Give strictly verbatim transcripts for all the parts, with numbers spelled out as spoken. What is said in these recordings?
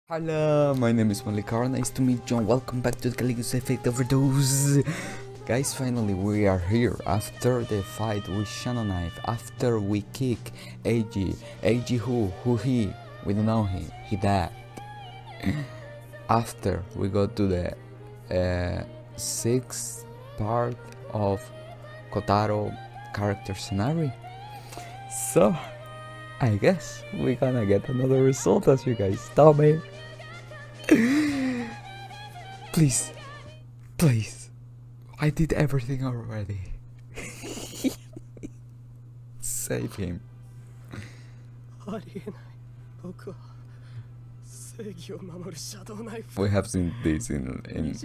Hello, my name is Malikar, nice to meet you and welcome back to the Caligula's Effect Overdose. Guys, finally we are here after the fight with Shadow Knife, after we kick A G. A G who? Who he? We don't know him, he died. After we go to the uh, sixth part of Kotaro character scenario. So, I guess we're gonna get another result as you guys tell me. Please, please, I did everything already. Save him. We have seen this in in,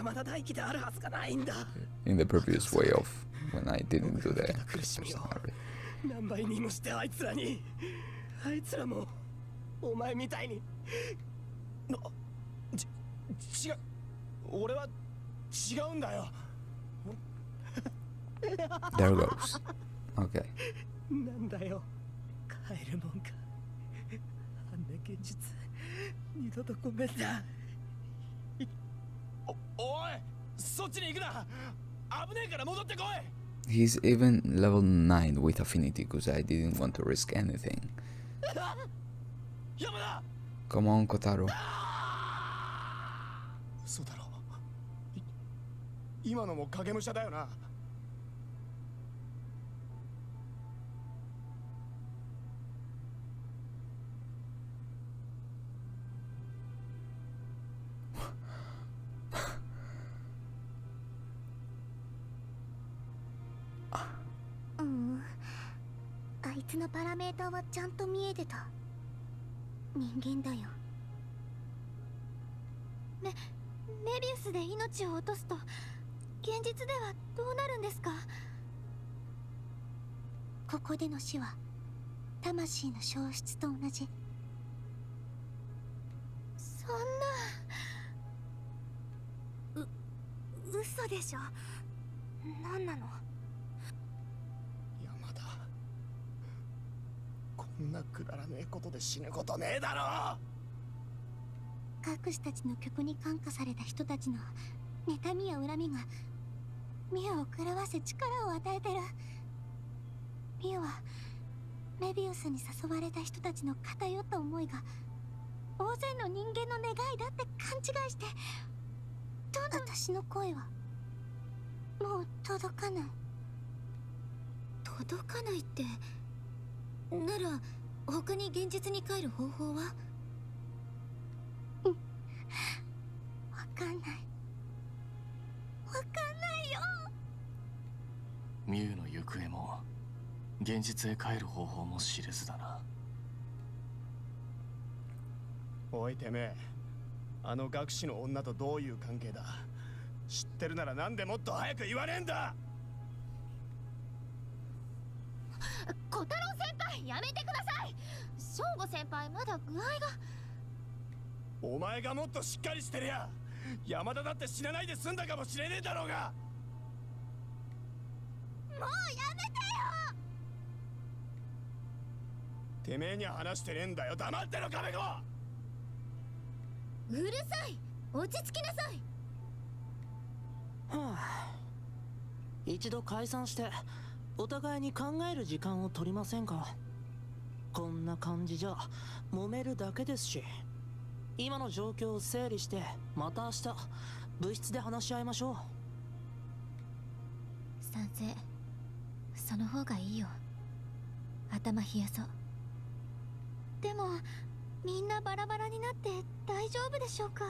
in the previous way of when I didn't do the scenario. 何倍にもしてあいつらにあいつらもお前みたいになち違う俺は違うんだよ There goes. Okay. なんだよ帰るもんかあんな現実二度とごめんなおおいそっちに行くな危ねえから戻ってこい He's even level nine with affinity because I didn't want to risk anything. Come on, Kotaro. そうだろ今のも影武者だよなあいつのパラメータはちゃんと見えてた人間だよメメビウスで命を落とすと現実ではどうなるんですかここでの死は魂の消失と同じそんなう嘘でしょ何なのこんなくだらねえことで死ぬことねえだろカクシたちの曲に感化された人たちの妬みや恨みがミュウを狂わせ力を与えてるミュウはメビウスに誘われた人たちの偏った思いが大勢の人間の願いだって勘違いして私の声はもう届かない届かないってなら他に現実に帰る方法はうんわかんないわかんないよミュウの行方も現実へ帰る方法も知れずだなおいてめえあの学士の女とどういう関係だ知ってるならなんでもっと早く言わねえんだ小太郎先輩やめてください翔吾先輩まだ具合がお前がもっとしっかりしてりゃ山田だって死なないで済んだかもしれねえだろうがもうやめてよてめえには話してねえんだよ黙ってろカメ子うるさい落ち着きなさいはあ一度解散してお互いに考える時間を取りませんかこんな感じじゃ揉めるだけですし今の状況を整理してまた明日部室で話し合いましょう賛成その方がいいよ頭冷やそうでもみんなバラバラになって大丈夫でしょうか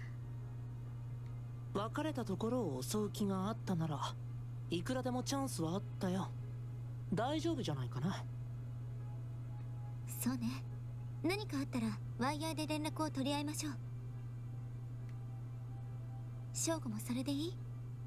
別れたところを襲う気があったならいくらでもチャンスはあったよ大丈夫じゃないかなそうね何かあったらワイヤーで連絡を取り合いましょう翔吾もそれでいい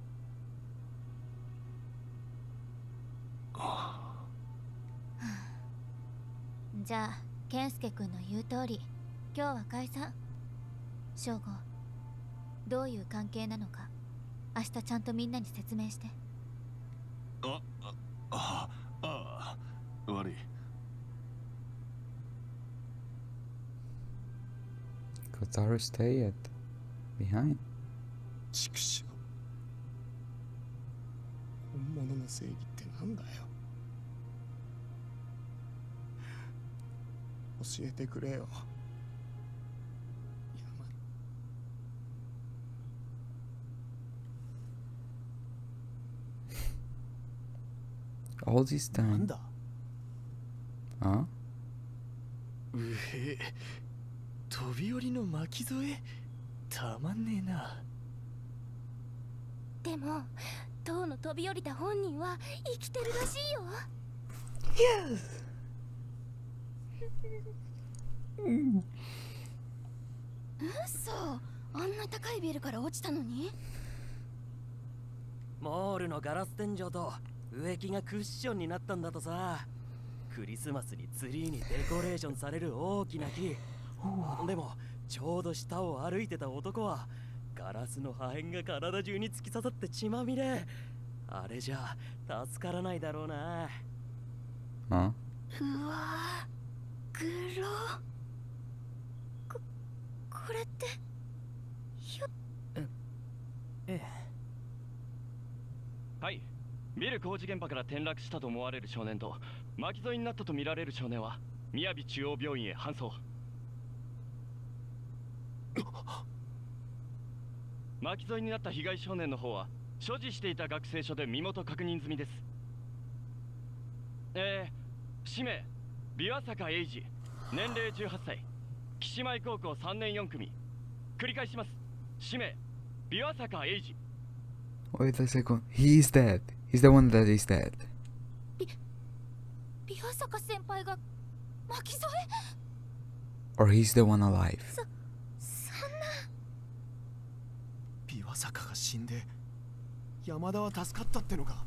じゃあ健介君の言う通り今日は解散翔吾どういう関係なのか明日ちゃんとみんなに説明してああああ悪い Kotaro stayed behind. 畜生。本物の正義ってなんだよ。教えてくれよ。 All this な time. んだ。 Huh? うへ、飛び降りの巻き添え、たまんねえな。 でも塔の飛び降りた本人は生きてるらしいよ。 Yes. 嘘、あんな高いビルから落ちたのに。 モールのガラス天井と植木がクッションになったんだとさ。クリスマスにツリーにデコレーションされる大きな木。でもちょうど下を歩いてた男はガラスの破片が体中に突き刺さって血まみれ。あれじゃ助からないだろうな。 Huh? うわー、グロ。こ、これってひょ。 ええ。 はい、ビル工事現場から転落したと思われる少年と巻き添えになったとみられる少年は雅中央病院へ搬送。巻き添えになった被害少年の方は所持していた学生証で身元確認済みです。えー、氏名琵琶坂英二、年齢じゅうはっさい、岸前高校さんねんよん組。繰り返します。氏名琵琶坂英二。 Wait a second. He is dead. He's the one that is dead. 琵琶坂先輩が巻き添え。 Or he's the one alive. そ、そんな。 琵琶坂が死んで山田は助かったってのか。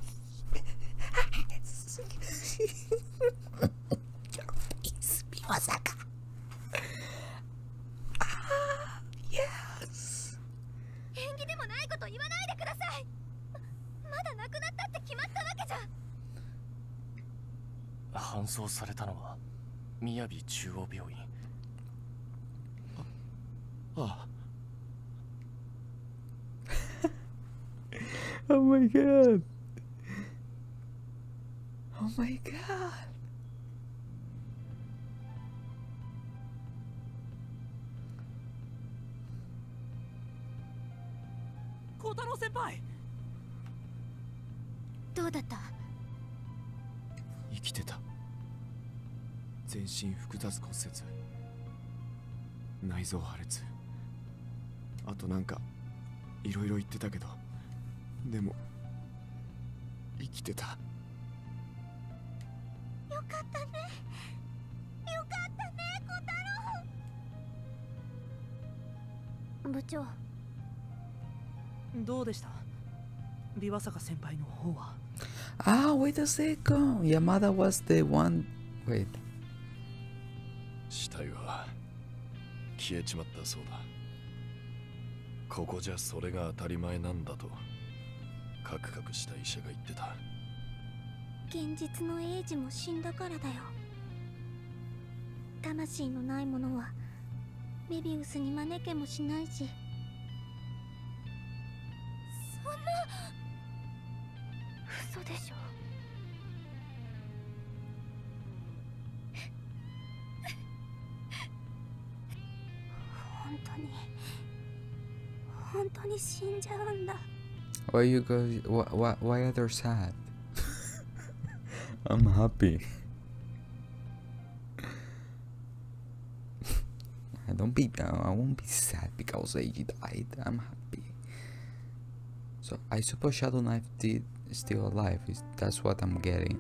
琵琶坂。Ah, yes. 縁起でもないこと言わないでください。ままだ亡くなったって決まったわけじゃ。 搬送されたのは雅中央病院。 ああ。 Oh my god. Oh my god. 小太郎先輩、 どうだった？ 生きてた。全身複雑骨折、内臓破裂、あとなんかいろいろ言ってたけど、でも生きてた。 よかったね、よかったね、小太郎。部長、 どうでした？琵琶坂先輩の方は。 Ah, wait a second. Yamada was the one. Wait. 死体は消えちまったそうだ。ここじゃそれが当たり前なんだとカクカクした医者が言ってた。 現実のエイジも死んだからだよ。魂のないものはメビウスに招けもしないし。そんな嘘でしょ。本当に本当に死んじゃうんだ。 Why you guys? Why why, why are they sad? I'm happy. Don't be down. I won't be sad because Eiji died. I'm happy. So I suppose Shadow Knife did still alive. Is that's what I'm getting.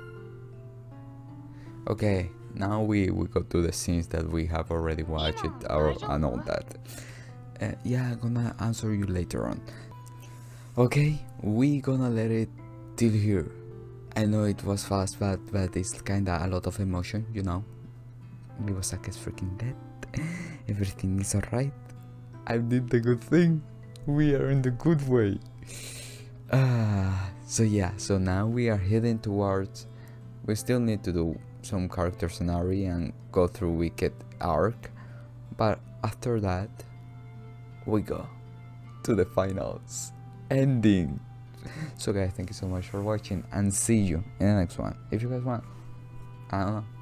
Okay, now we we go to the scenes that we have already watched it, or and all that. Uh, yeah, I'm gonna answer you later on. Okay, we gonna let it till here. I know it was fast, but but it's kinda a lot of emotion, you know. Mibasaka is freaking dead. Everything is alright. I did the good thing. We are in the good way. Uh, so yeah, so now we are heading towards. We still need to do some character scenario and go through Wicked arc, but after that we go to the finals ending. So guys, thank you so much for watching and see you in the next one. If you guys want, I don't know,